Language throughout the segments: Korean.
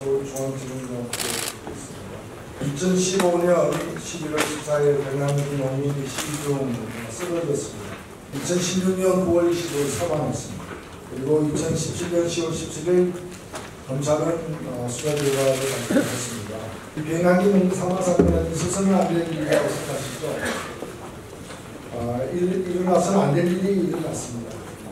중앙지검장으로 있습니다. 2015년 11월 14일 백남기 농민이 시위 중 쓰러졌습니다. 2016년 9월 25일 사망했습니다. 그리고 2017년 10월 17일 검찰은 수사 결과를 발표했습니다. 이 백남기 농민 사망 사건은 있어서는 안 될 일이라고 생각하시죠? 일어나서는 안 될 일이 일어났습니다.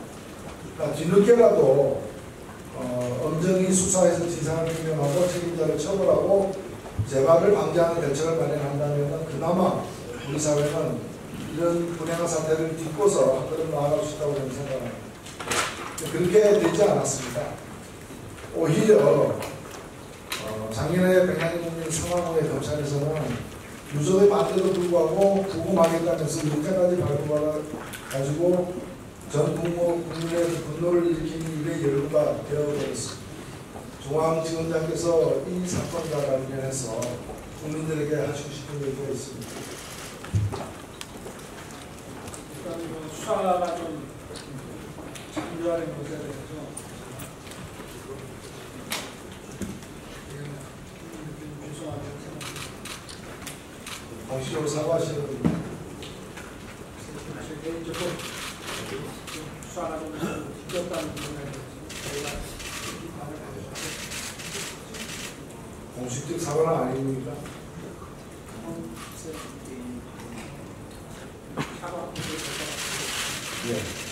뒤늦게라도 엄정히 수사해서 진상을 규명하고 책임자를 처벌하고 재발을 방지하는 대책을 마련한다면 그나마 우리 사회는 이런 불행한 사태를 딛고서 한 걸음 나아갈 수 있다고 저는 생각합니다. 그렇게 되지 않았습니다. 오히려 작년에 백남기 상황 후에 검찰에서는 유족의 반대도 불구하고 구금하겠다면서 문제까지 발표받아가지고 전 국민의 분노를 일으킨 일의 열구가 되어버렸습니다. 중앙지검장께서 이 사건과 관련해서 국민들에게 하시고 싶은 얘기가 있습니다. 일단 수사가 좀 장려하는 것에 대해서 죄송하게 생각합니다. 공식적으로 사과하시는 분입니다. 제 개인적으로 수사가 좀 뒤졌다는 부분에 대해서 저희가 비판을 하겠습니다. 공식적 사과는 아닙니까? 사과 예.